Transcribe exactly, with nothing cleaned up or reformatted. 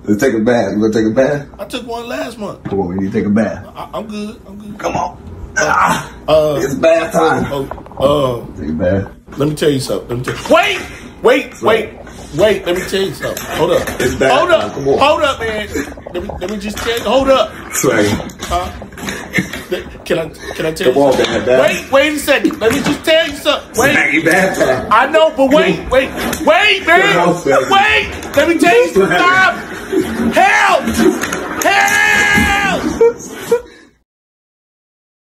Let's take a bath. You want to take a bath? I took one last month. Come on, we need to take a bath. I, I'm good. I'm good. Come on. Uh, uh, it's bath time. Oh, uh, take a bath. Let me tell you something. Let me tell you. Wait, wait, wait, wait. Let me tell you something. Hold up. It's bath hold time. up. Come on. Hold up, man. Let me let me just tell you. Hold up. Sorry. Uh, can I can I tell Come you on, something? man, wait, wait a second. Let me just tell you something. Wait. It's bath time. I know, but wait, wait, wait, man. On, wait. Let me tell you something. Stop. Help. Help.